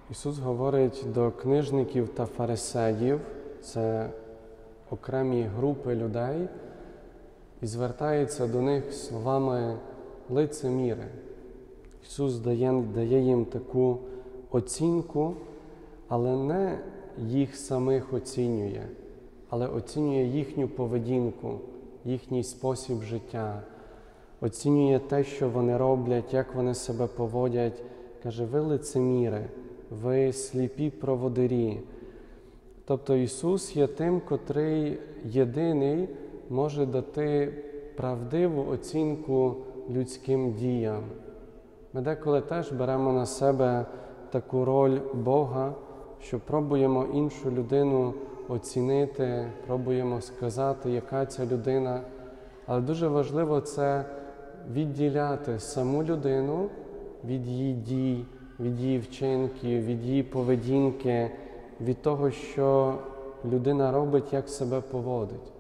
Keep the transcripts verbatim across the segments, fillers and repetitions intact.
Ісус говорить до книжників та фарисеїв, це окремі групи людей, і звертається до них словами лицеміри. Ісус дає, дає їм таку оцінку, але не їх самих оцінює, але оцінює їхню поведінку, їхній спосіб життя, оцінює те, що вони роблять, як вони себе поводять. Каже, ви лицеміри, ви сліпі проводирі. Тобто Ісус є тим, котрий єдиний може дати правдиву оцінку людським діям. Ми деколи теж беремо на себе таку роль Бога, що пробуємо іншу людину оцінити, пробуємо сказати, яка ця людина. Але дуже важливо це відділяти саму людину від її дій, від її вчинків, від її поведінки, від того, що людина робить, як себе поводить.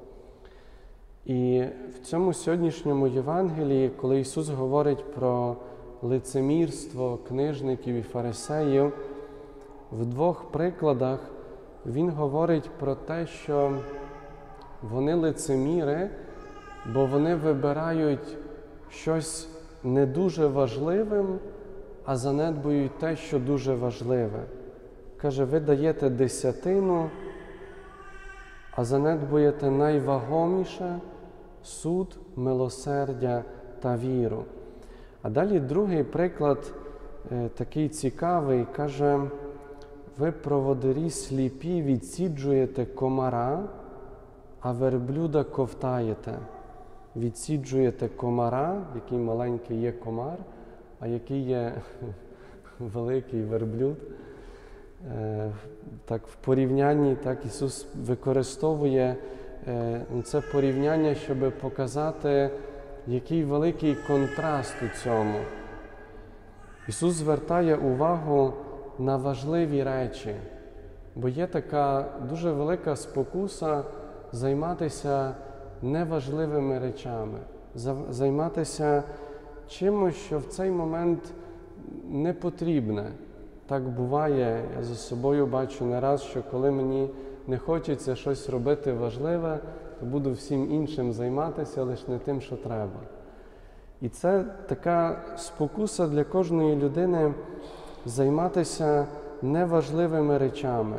І в цьому сьогоднішньому Євангелії, коли Ісус говорить про лицемірство книжників і фарисеїв, в двох прикладах Він говорить про те, що вони лицеміри, бо вони вибирають щось не дуже важливим, а занедбують те, що дуже важливе. Каже, ви даєте десятину, а занедбуєте найвагоміше – суд, милосердя та віру. А далі другий приклад, е, такий цікавий, каже, ви проводирі сліпі відсіджуєте комара, а верблюда ковтаєте. Відсіджуєте комара, який маленький є комар, а який є великий верблюд. Е, так в порівнянні так Ісус використовує е, це порівняння, щоб показати, який великий контраст у цьому. Ісус звертає увагу на важливі речі, бо є така дуже велика спокуса займатися неважливими речами, займатися чимось, що в цей момент не потрібне. Так буває, я за собою бачу не раз, що коли мені не хочеться щось робити важливе, то буду всім іншим займатися, лише не тим, що треба. І це така спокуса для кожної людини займатися неважливими речами.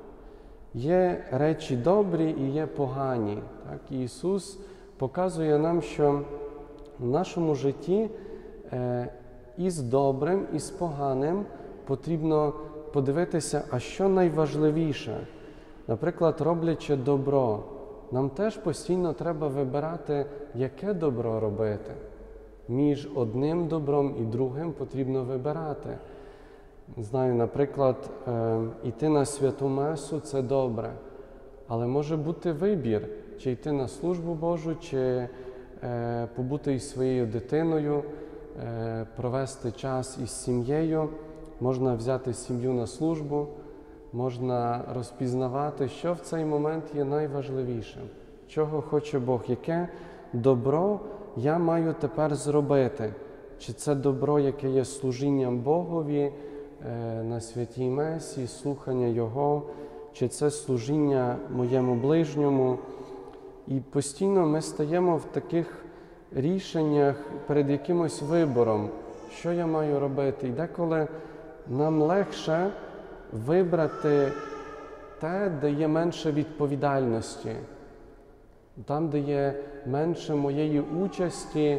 Є речі добрі і є погані. Так? І Ісус показує нам, що в нашому житті е, і з добрим, і з поганим потрібно подивитися, а що найважливіше. Наприклад, роблячи добро, нам теж постійно треба вибирати, яке добро робити. Між одним добром і другим потрібно вибирати. Знаю, наприклад, е, йти на святу месу – це добре, але може бути вибір, чи йти на службу Божу, чи е, побути із своєю дитиною, е, провести час із сім'єю. Можна взяти сім'ю на службу, можна розпізнавати, що в цей момент є найважливішим, чого хоче Бог, яке добро я маю тепер зробити. Чи це добро, яке є служінням Богові е, на святій месі, слухання Його, чи це служіння моєму ближньому. І постійно ми стаємо в таких рішеннях перед якимось вибором, що я маю робити. І деколи нам легше вибрати те, де є менше відповідальності, там, де є менше моєї участі,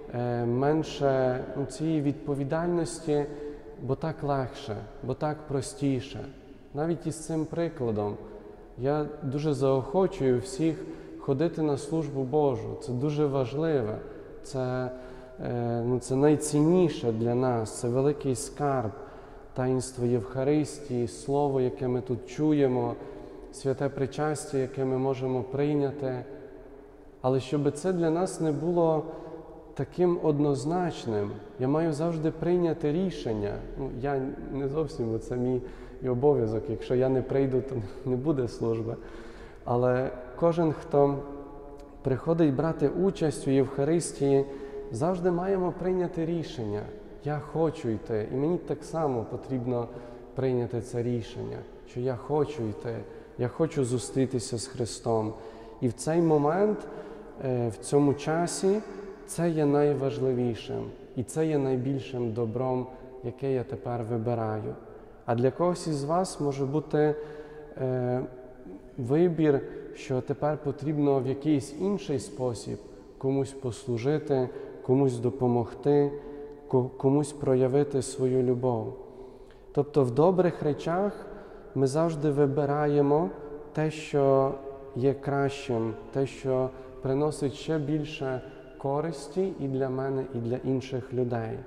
менше ну, цієї відповідальності, бо так легше, бо так простіше. Навіть із цим прикладом я дуже заохочую всіх ходити на службу Божу. Це дуже важливе, це, ну, це найцінніше для нас, це великий скарб. Таїнство Євхаристії, Слово, яке ми тут чуємо, святе причастя, яке ми можемо прийняти. Але щоб це для нас не було таким однозначним, я маю завжди прийняти рішення. Ну, я не зовсім, бо це мій і обов'язок. Якщо я не прийду, то не буде служби. Але кожен, хто приходить брати участь у Євхаристії, завжди маємо прийняти рішення. Я хочу йти. І мені так само потрібно прийняти це рішення, що я хочу йти, я хочу зустрітися з Христом. І в цей момент, в цьому часі, це є найважливішим. І це є найбільшим добром, яке я тепер вибираю. А для когось із вас може бути е, вибір, що тепер потрібно в якийсь інший спосіб комусь послужити, комусь допомогти, комусь проявити свою любов. Тобто в добрих речах ми завжди вибираємо те, що є кращим, те, що приносить ще більше користі і для мене, і для інших людей.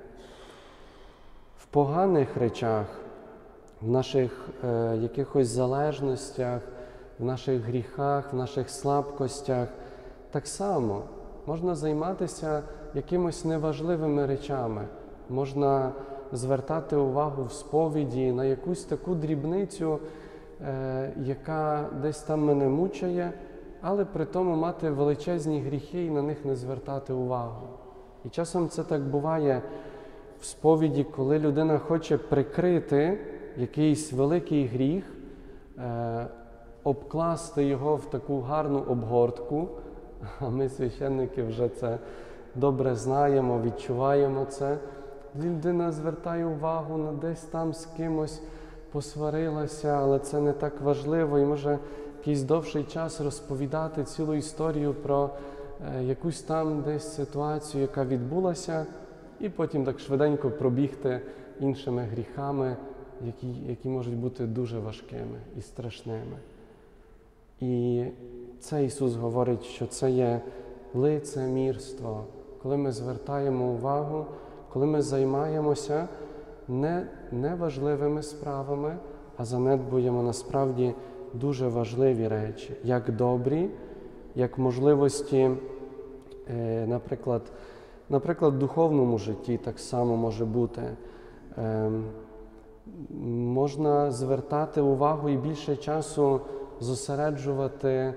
В поганих речах, в наших е, якихось залежностях, в наших гріхах, в наших слабкостях, так само можна займатися якимось неважливими речами. Можна звертати увагу в сповіді на якусь таку дрібницю, е, яка десь там мене мучає, але при тому мати величезні гріхи і на них не звертати увагу. І часом це так буває в сповіді, коли людина хоче прикрити якийсь великий гріх, е, обкласти його в таку гарну обгортку, а ми, священники, вже це добре знаємо, відчуваємо це. Людина звертає увагу на десь там з кимось посварилася, але це не так важливо, і може якийсь довший час розповідати цілу історію про е, якусь там десь ситуацію, яка відбулася, і потім так швиденько пробігти іншими гріхами, які, які можуть бути дуже важкими і страшними. І це Ісус говорить, що це є лицемірство, коли ми звертаємо увагу, коли ми займаємося не неважливими справами, а занедбуємо насправді дуже важливі речі, як добрі, як можливості, е, наприклад, наприклад, в духовному житті так само може бути. Е, можна звертати увагу і більше часу зосереджувати е,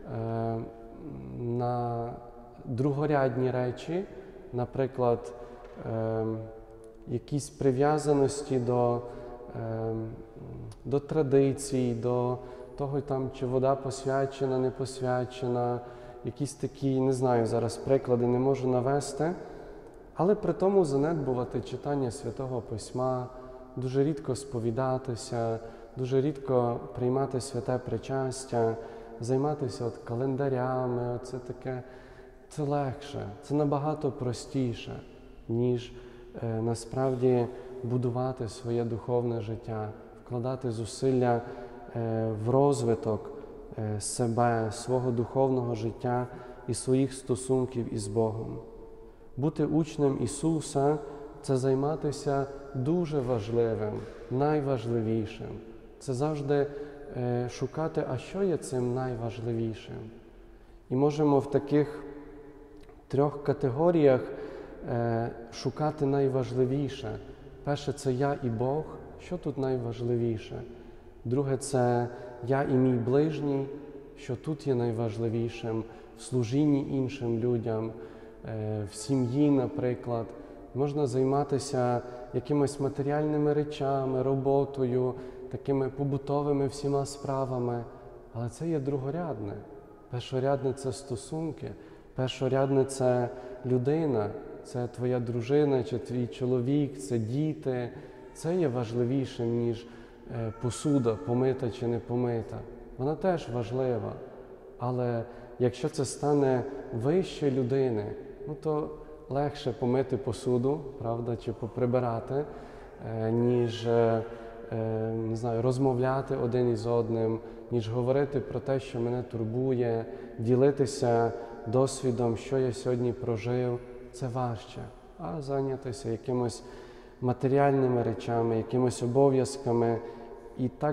на другорядні речі, наприклад, е, якісь прив'язаності до, е, до традицій, до того, там, чи вода посвячена, не посвячена, якісь такі, не знаю, зараз приклади не можу навести, але при тому занедбувати читання Святого Письма, дуже рідко сповідатися, дуже рідко приймати святе причастя, займатися от календарями, оце таке, це легше, це набагато простіше, ніж е, насправді будувати своє духовне життя, вкладати зусилля е, в розвиток е, себе, свого духовного життя і своїх стосунків із Богом. Бути учнем Ісуса – це займатися дуже важливим, найважливішим. Це завжди е, шукати, а що є цим найважливішим. І можемо в таких трьох категоріях е, шукати найважливіше. Перше – це я і Бог. Що тут найважливіше? Друге – це я і мій ближній. Що тут є найважливішим? В служінні іншим людям, е, в сім'ї, наприклад. Можна займатися якимись матеріальними речами, роботою, такими побутовими всіма справами. Але це є другорядне. Першорядне – це стосунки. Першорядне – це людина, це твоя дружина чи твій чоловік, це діти. Це є важливішим, ніж посуда, помита чи не помита. Вона теж важлива. Але якщо це стане вище людини, ну то легше помити посуду, правда, чи поприбирати, ніж не знаю, розмовляти один із одним, ніж говорити про те, що мене турбує, ділитися досвідом, що я сьогодні прожив. Це важче. А зайнятися якимось матеріальними речами, якимось обов'язками. І так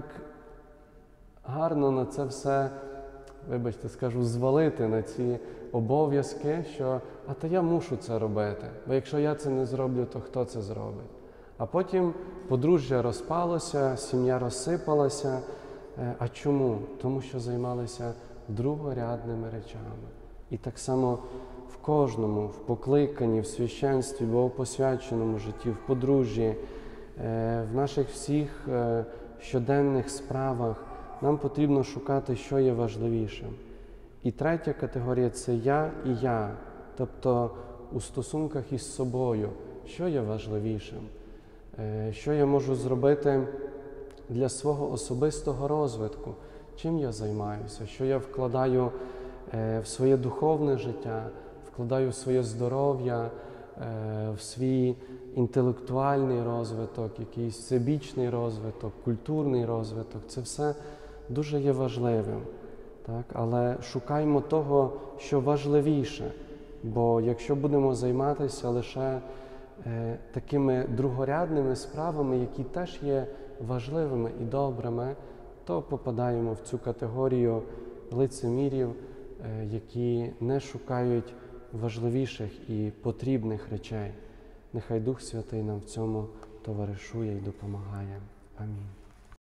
гарно на це все, вибачте, скажу, звалити на ці обов'язки, що «а та я мушу це робити, бо якщо я це не зроблю, то хто це зробить?» А потім подружжя розпалося, сім'я розсипалася. А чому? Тому що займалися другорядними речами. І так само в кожному, в покликанні, в священстві, богопосвяченому житті, в подружжі, в наших всіх щоденних справах нам потрібно шукати, що є важливішим. І третя категорія – це я і я, тобто у стосунках із собою, що є важливішим, що я можу зробити для свого особистого розвитку, чим я займаюся, що я вкладаю в своє духовне життя, вкладаю в своє здоров'я, в свій інтелектуальний розвиток, якийсь всебічний розвиток, культурний розвиток. Це все дуже є важливим. Так? Але шукаймо того, що важливіше, бо якщо будемо займатися лише е, такими другорядними справами, які теж є важливими і добрими, то попадаємо в цю категорію лицемірів, е, які не шукають важливіших і потрібних речей. Нехай Дух Святий нам в цьому товаришує і допомагає. Амінь.